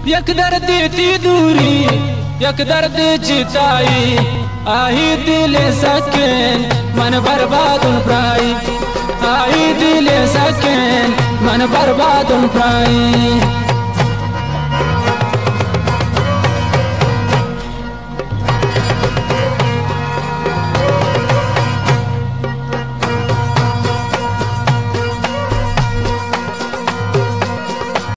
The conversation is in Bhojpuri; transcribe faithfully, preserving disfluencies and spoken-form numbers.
यक दर्द थी दूरी यक दर्द चिताई आई दिल सकेन मन बर्बाद प्राई आई दिल सकेन मन बर्बाद प्राई।